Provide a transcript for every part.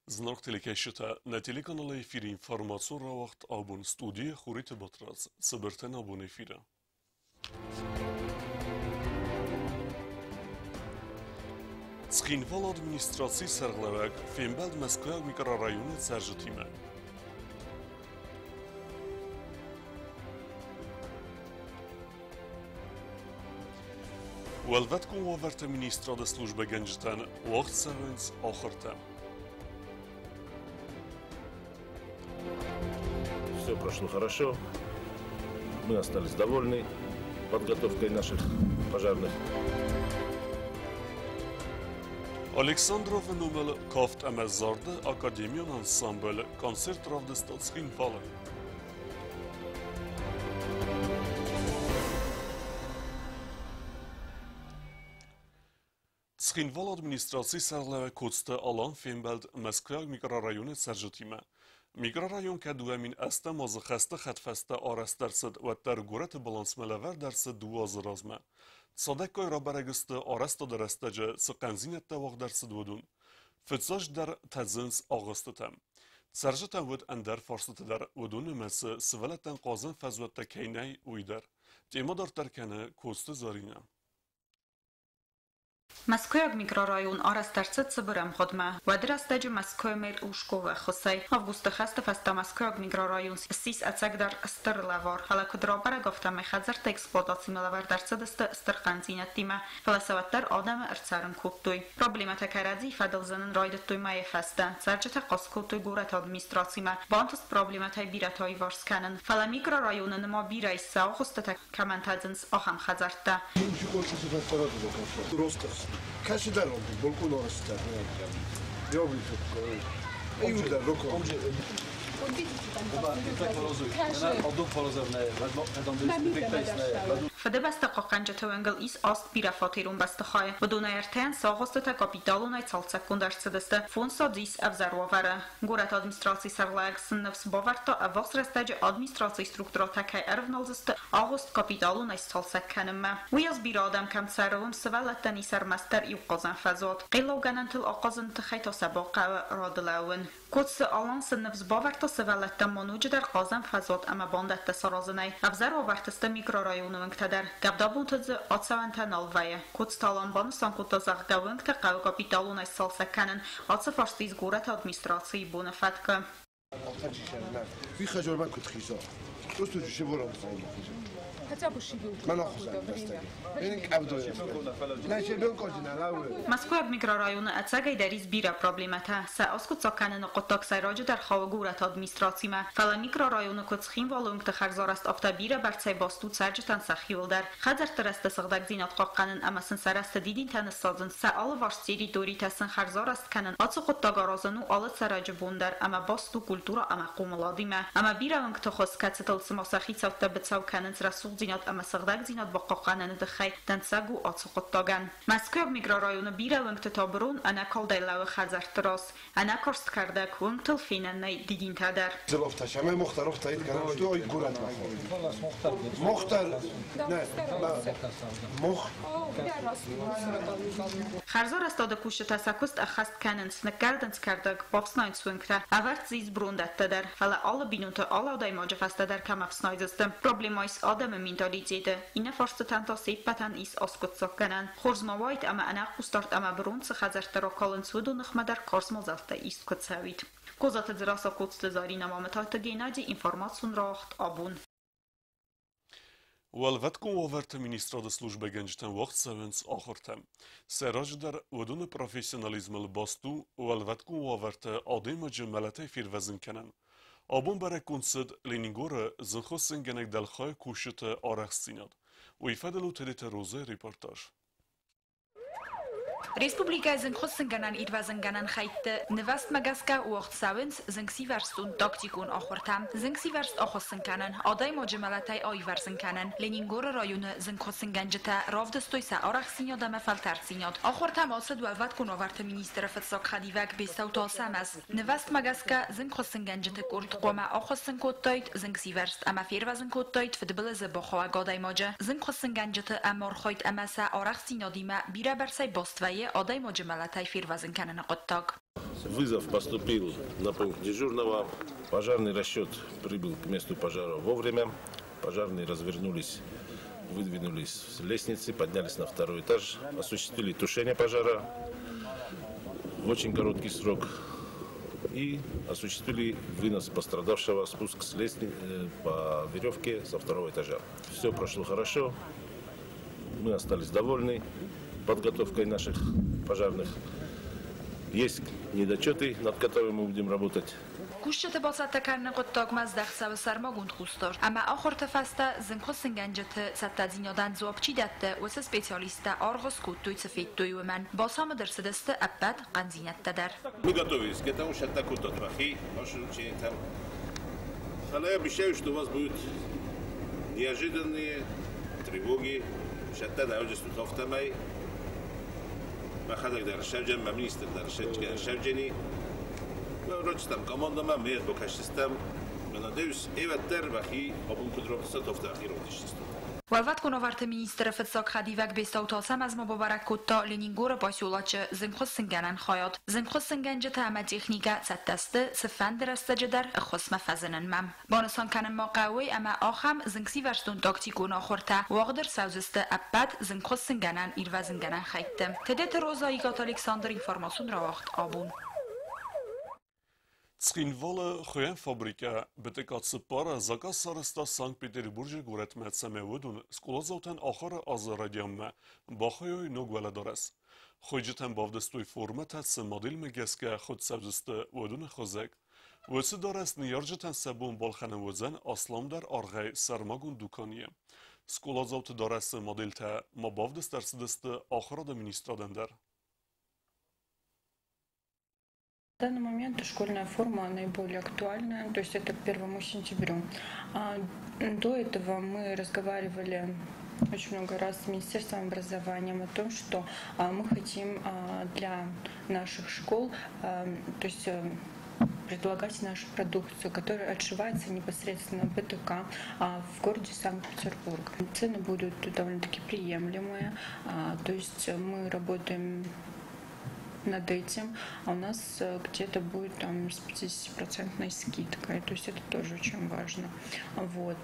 Znok telikeshita na telekanala efiri informacion ra vakt abun studiye xurit batraz sabirten abun efira. Tsxinval administratsiy serglavak Fembeld Moskva mikrorayoni serjitime. Velvet kun waverta ministra de slужбы genjtan vakt savens akhirtem. Все прошло хорошо. Мы остались довольны подготовкой наших пожарных. Aleksandrov numel kaft emezardı Akademiyan Ansambl konsert ravdestat Tsxinvala. Tsxinval administrasiy serleve kocte alan Fembeld Moskva mikrorayoni serjitime. Mikrorayon که دومین است ماز خسته خطفسته آرست درصد و در گورت بلانسملور درصد 12 رازمه. صادق که را برگست آرست درسته جه سقنزینت واق درصد ودون. فتساش در تزنس آغسته تم. سرجت ود اندر فرصت در ودون مس سولتن قازن فزوت کینای ویدر. تیما در ترکنه کوست زارینه. Москва микрорайон арастарцет соберем ходма. Вадрастаджи Москва мер ушкова хосай. Августа хаста фаста Москва микрорайон сис ацагдар стерлавар. Хала кудробара гофтам хазарт эксплуатаци мелавар дарцедста стырханзинатима. Фаласаваттар адам арцарн куттуй. Проблемата карази фадалзанын райдаттуй мае фаста. Сарджата қаскуттуй гурат администрацима. Бантус проблематай биратай варсканын. Фала микрорайонын ма бирайса августата камантадзынс ахам хазартта. Kaşı dar oldu, balkon orası da. Yok bir çok. Eyvallah, roko. Fede basta qaqanja tawangel is ast bira fatirun basta khaya. بدون ارتن ساغست تا کاپیتالون ای سالسکون درصدسته فونسا دیس افزرواره. گورت ادمنستراسی سرلاگ سنفس باورتا اوکس رستاج ادمنستراسی سترکتورا تکای ارفنالزست آغست کاپیتالون ای سالسکنم. ویاز بیر آدم کم سروم سوالتنی سرمستر ایو قازن فزاد. قیلو گننتل آقازن تخیت سباق رادلاون. کدس آلان سنفس باورتا سوالتن منوج در قازن فزاد اما باندت سرازنای افزروارتست میکرورایون ونگتدر. گبدابون تز آتسوانتن آلوایه. کدس تالان بانستان کتازاق گوینگ تقاو کاپیتالون ای سالسکنن آتس فرستیز گورت ادمنستراسی بونه فتکه. بی خجال من کت خیزا. دوستو جوشه برام خواهیم. من آخوزم بستگی. این کبدایه. نه چه بیان کاجی نلاوه. Moskva mikrorayonu atsagay dariz bira problemata. Sa oskut sakanen qotak sayraj در خاو گورت ادمنستراسی ما. فلا mikrorayonu kotsxin valung تخرزارست افتا bira برتسای باستو سرجتان سخیول در. خزر ترست سغدق زینات قاقنن اما سن سرست دیدین تن سازن. سا آل وارسیری دوری تسن خرزارست کنن. آتس قطع گارازنو آل سرج بوندر اما باستو کلتورا اما قوملادی ما. اما bira ونگ تخص کتستل سماسخی سوت بتساو کنن رسول زینات اما سغدق زینات با قاقنن دخی تنسگو آتس قطعگن. Moskva mikrorayonu bira ونگ تابرون انا کل دلوا خزر تراس. انا کارست کرده ونگ تلفینن دیدین تدر. زلافت شما مختلف تایید کنم تو ای گورت مختل نه مخ خرزار استاد کوش تسکست اخست کنن سنکردنس کرده بافسناین سونکره اورت زیز بروندت در فلا آل بینوت آل آدای ماجفست در کم افسنایزستم پروبلیمایس آدم مینتالیزیده اینه فرستتن تا سیپتن ایس آسکت سکنن خورزماوایت اما انا قستارت اما بروند سخزر تراکالن سود و نخمه در کارسمازلته ایست کت سوید کوزات دراسا کوتست زاری نمامتات گینادی اینفورماسیون راخت آبون Velvet kun waverta ministra de slужбы genjtan vakt savens akhirtem. Seraj dar ودون profesionalizm bastu velvet kun waverta adema cemalate firvezin kenen. Abun berekunsid Leningora zinxosin genek delkhay kushite araxsinad. U ifadelu telete roze reportaj. Respublika sind Khossenganan Idwasenganan Khayte Nevast Magaska Ucht Savens Zingsiverst und Taktikun Achortam Zingsiverst Achossenkanan Aday Mojmalatai Ayversenkanan Leningora rayonu Zinkossenganjeta Ravdestoysa Araxsinyadama Faltarsinyad Achortam Asad Wavat Kunovart Minister Fatsak Khadivak Bestauta Samas Nevast Magaska Zinkossenganjeta Kurt Qoma Achossenkotait Zingsiverst Ama Firwasenkotait Fdbelze Bakhawa Gaday Moja Zinkossenganjeta Amor Khayt Amasa Araxsinyadima Birabersay Bostvaye Хае Адай Моджамалатай Фирвазенканен Оттаг. Вызов поступил на пункт дежурного. Пожарный расчет прибыл к месту пожара вовремя. Пожарные развернулись, выдвинулись с лестницы, поднялись на второй этаж, осуществили тушение пожара в очень короткий срок и осуществили вынос пострадавшего, спуск с лестницы по веревке со второго этажа. Все прошло хорошо, мы остались довольны подготовкой наших пожарных. Есть недочеты, над которыми мы будем работать. Кушчете бацаттакарны Оттаг маздахса сармагунд хустор. Ama ahor tefasta zinkhosinganjete sattadinyodan zopchidette ve специалиста аргос куттуйцы феттуйумен. Басамы дерседесте аппат канзинеттедер. Мы готовились к этому, сейчас так вот отвахи, наши учения там. Но я обещаю, что у вас будут неожиданные тревоги. Сейчас тогда уже стутофтамай. Махадак даршавджан, министр даршавджани. Рочтам командама мед бокашистам. Но надеюсь, эваттер вахи обункудровца тофтахи родишисту. Валват конаварт министр фетсак хадивак бестаутасам از مبارک کتا لینینگور باسیولاچ زنخوز سنگانن خایات زنخوز سنگانجه تامه تکنیکا ستسته سفن درسته جدر خصم فزنن مم بانسان کنن ما قوی اما آخم زنگسی ورستون تاکتیکون آخورتا واقدر سوزسته اپد زنخوز سنگانن ایرو زنگانن خیتم تدت روزاییگات الکساندر اینفارماسون را وقت آبون Цхинвала Хуян фабрика бетекатсы пара заказ сарыста Санкт-Петербурге город Мецамевудун скулазаутен ахара азарадиамма бахайой ногваладарас. Хойджетен бавдестуй форма татсы модель мегеске худ савзысты водун хозек. Высы дарас ниярджетен сабун балхана вузен аслам дар аргай сармагун дуканье. Скулазаут дарас модель та ма бавдестарсыдысты ахара да министрадендар. В данный момент школьная форма наиболее актуальная, то есть это к 1 сентября. До этого мы разговаривали очень много раз с Министерством образования о том, что мы хотим для наших школ, то есть предлагать нашу продукцию, которая отшивается непосредственно в БТК в городе Санкт-Петербург. Цены будут довольно-таки приемлемые, то есть мы работаем над этим, а у нас где-то будет там с 50% скидкой, то есть это тоже очень важно. Вот.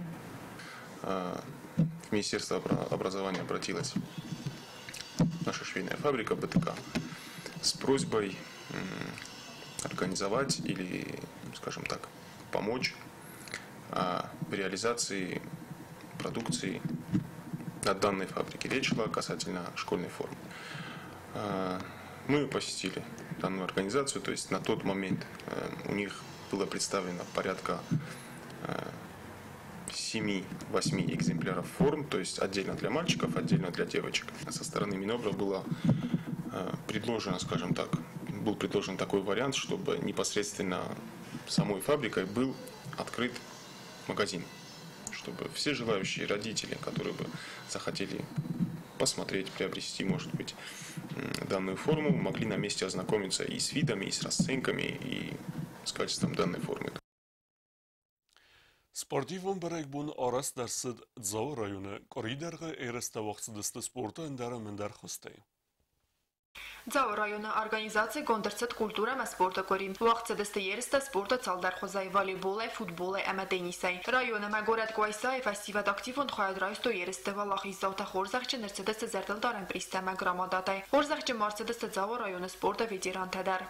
В Министерство образования обратилась наша швейная фабрика БТК с просьбой организовать или, скажем так, помочь в реализации продукции на данной фабрике. Речь шла касательно школьной формы. Мы посетили данную организацию, то есть на тот момент у них было представлено порядка 7-8 экземпляров форм, то есть отдельно для мальчиков, отдельно для девочек. Со стороны Минобра было предложено, скажем так, был предложен такой вариант, чтобы непосредственно самой фабрикой был открыт магазин, чтобы все желающие родители, которые бы захотели посмотреть, приобрести, может быть, данную форму, могли на месте ознакомиться и с видами, и с расценками, и с качеством данной формы. Спортивон барайбун арас дарсид Дзау районы коридерга эреста вақсидысты спорта эндара мендар хостай. Ձավ ռայոնը օրգանիզացիա կոնդերցիտ կուլտուրա մը սպորտը կորիմ վաղցը դստը երստը սպորտը ցալդար խոզայ վոլեյբոլ է ֆուտբոլ է ամա տենիսայ ռայոնը մը գորատ կոյսայ ֆեստիվալ ակտիվոն խայդրայստո երստը վալախի զաուտա խորզախչը ներցեդստը զերտել դարան պրիստամա գրամադատայ խորզախչը մարցեդստը ձավ ռայոնը սպորտը վեջերան թադար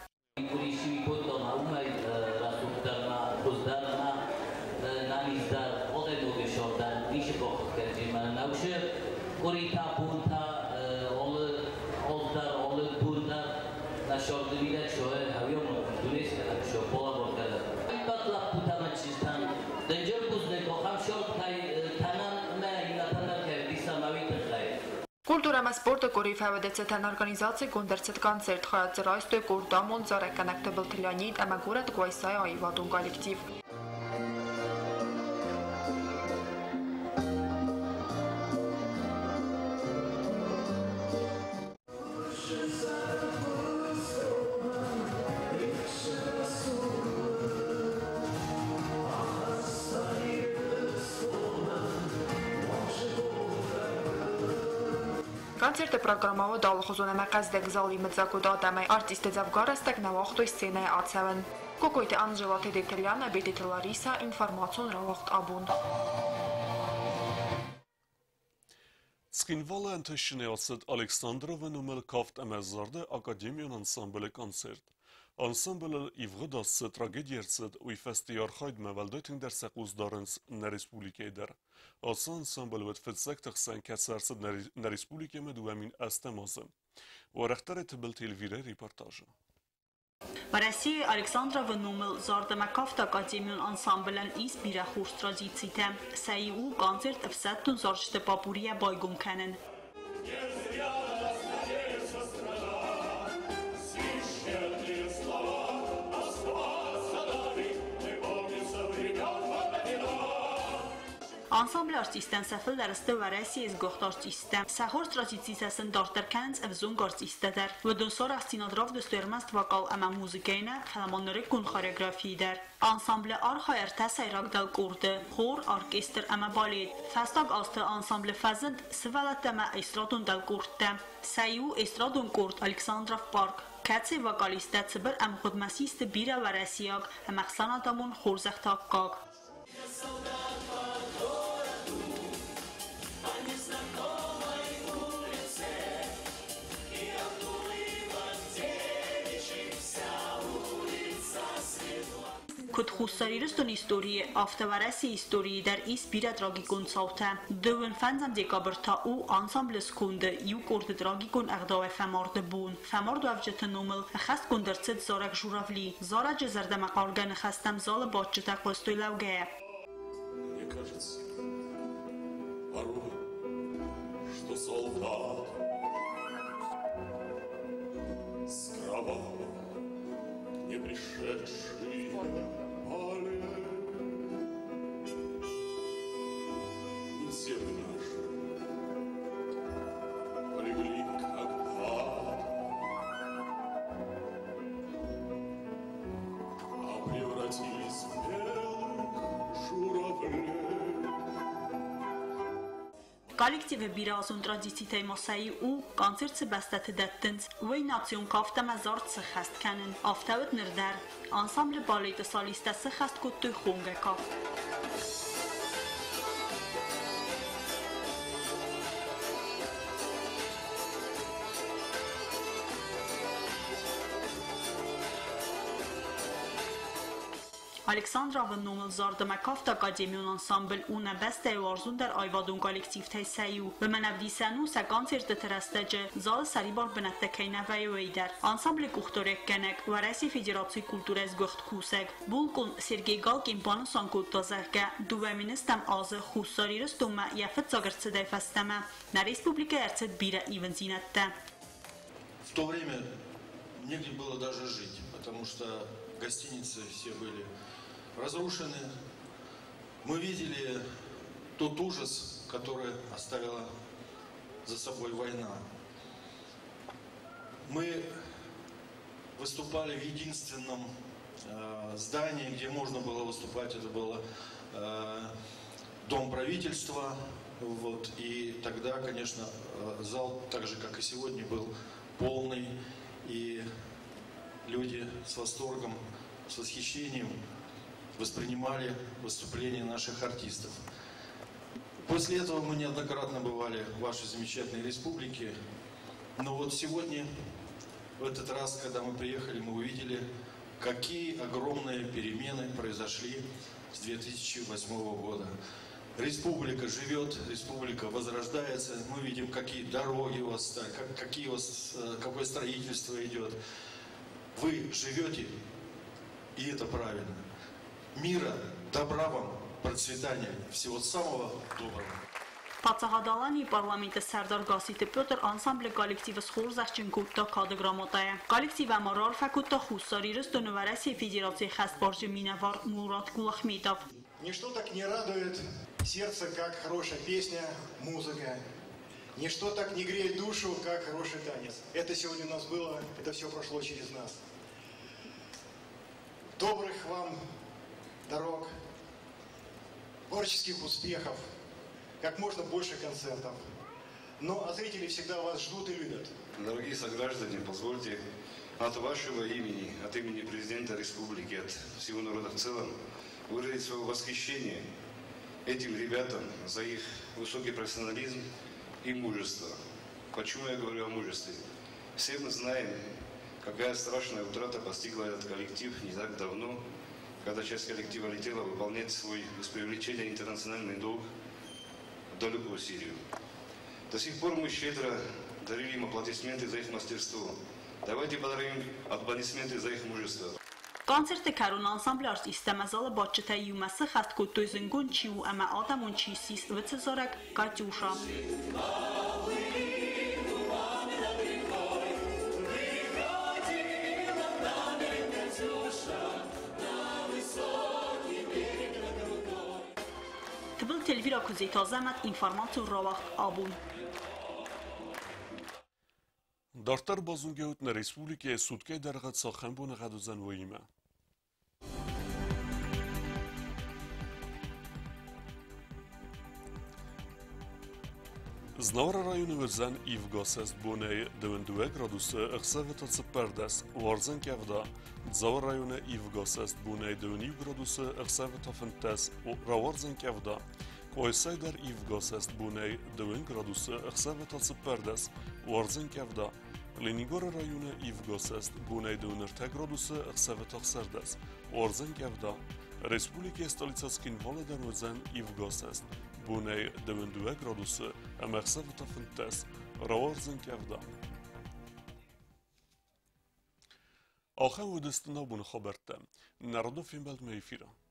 Կուլտուրամա սպորտը կորիվ հավդեցեթան օրգանիզացիա կոնդերցետ կոնցերտ խայացրայստո կորտամոն զարականակտը բլթիլյանի ամագորատ կոյսայ այվադուն կոլեկտիվ Концерты программаво далхозуна мaqazdag zali medzakуда дамай артисты завгарастак навахтой сцене ацаван. Какой-то Анжела Тедетельяна, Бедет Лариса, информацион равахт абун. Цкинвала Антошинеосет Александрова numel kaft emezarde Akademion Ensemble koncert. Ensemble ivrodasset tragedierset ui festiar hajdme veldöting der sekusdarens na Respublike der. Asa ensemble vet fedzektig sen ketserset na Respublike med uemin estemazem. Варахтаре был телевизор репортажа. В России Александрова numel Zardemekafta Akademion Ensemblen is birachurs tradiziite. Sei konzert в сеттун зорчте папурия байгум kennen. Ensemble artisten səfil dəristə və Rəsiyə izgoxt artistə. Səhor tradisiyasın dartərkəniz əvzun artistədər. Və dün sonra stinadrov döstörməst vakal əmə muzikəyinə xələmanları kun xoreografiyidər. Ensemble arxayər təsəyraqdəl qurdu. Xor, orkestr əmə balet. Fəstaq astı ensemble fəzid sıvələt əmə estradun dəl qurdu. Səyu estradun qurd Aleksandrov Park. Kətsi vokalistə cıbır əm xudməsistə birə və Rəsiyaq əməxsan adamın xorzəxt haqqaq. Kod Hussaristun истории, автовареси истории der is bira tragikon sauta. Döven fansam dekaberta u ensembles kunde ju korte tragikon erdave femorde bun. Femorde avjete numel khast kundertset zorak журавли. Зора жезерде мақалган хастам зал бачта қостой лавге. Мне кажется, порой, что солдат с кровавым не пришедший поле. Не все наши полегли когда-то, а превратились в белых журавлей. Коллективе бирасун традициите Мосаи у концертse bestete dettens wy nation kaftama zartse khast kennen aftawet nerder ensemble ballet solistesse khast kuttu khunge kaft. Alexandrova numel Zardemekafta Akademion Ensemble una beste arzun der ayvadun kollektiv tesayu ve menavdisanu sa koncerte terastece zal saribar benettekeyne veyder ensemble kuxtorek kenek ve Resi Federatsiya Kulturez goxt kusek bulkun Sergey Galkin panu sankutazerke duveministem azı Hussariristumma yafet zagertse festeme na Respublika Ercet bira ivenzinette. В то время негде было даже жить, потому что гостиницы все были разрушены. Мы видели тот ужас, который оставила за собой война. Мы выступали в единственном здании, где можно было выступать. Это было Дом правительства. Вот. И тогда, конечно, зал, так же как и сегодня, был полный. И люди с восторгом, с восхищением воспринимали выступления наших артистов. После этого мы неоднократно бывали в вашей замечательной республике. Но вот сегодня, в этот раз, когда мы приехали, мы увидели, какие огромные перемены произошли с 2008 года. Республика живет, республика возрождается. Мы видим, какие дороги у вас стали, какое строительство идет. Вы живете, и это правильно. Мира, добра вам, процветания, всего самого доброго. Պատահադալանի պարլամենտը Սարդար Գասիտը Պյոտր անսամբլը կոլեկտիվս խորզախջին կուտտա կադգրամոտայը։ Կոլեկտիվը մարար ֆակուտտա խուսարիրս տոնվարասի Федерации խասպորժի մինավար Մուրատ Գուլախմետով։ Ничто так не радует сердце, как хорошая песня, музыка. Ничто так не греет душу, как хороший танец. Это сегодня у нас было, это все прошло через нас. Добрых вам дорог, творческих успехов, как можно больше концертов. Ну, а зрители всегда вас ждут и любят. Дорогие сограждане, позвольте от вашего имени, от имени президента республики, от всего народа в целом, выразить свое восхищение этим ребятам за их высокий профессионализм и мужество. Почему я говорю о мужестве? Все мы знаем, какая страшная утрата постигла этот коллектив не так давно, когда часть коллектива летела выполнять свой без привлечения интернациональный долг в далекую Сирию. До сих пор мы щедро дарили им аплодисменты за их мастерство. Давайте подарим аплодисменты за их мужество. Konserty Karun ansambl artistəməzalı Bakıda yuması xəstku tüzüngun çiu əmə adamın çisis vıçızorək Katyusha. Tbil televira kuzita zəmət informatsiyu ravaq abun. Դարտար բազունգեութն ռեսպուլիկի է սուտկե դարղատ սախանբունը ғադուզան ոյիմը։ Znavara rayonu vëzën i vgasest bonej dëvëndue gradusë ëksëvet të përdes, varzën kevda, Dzavara rayonu i vgasest bonej dëvëniu gradusë ëksëvet të fëntes, rawarzën kevda, Koysajder i vgasest bonej dëvën gradusë ëksëvet të përdes, varzën kevda, Lenigorë rajone i vgasest bonej dëvënërte gradusë ëksëvet të sërdes, varzën kevda, Respublike Stolicackin Valeder vëzën i vgasest, bonej dëvëndue gradusë ëksëvet të fëntes, rawarzën kevda. آخر ودستنا بون خبرته نردو فیلم بلد میفیره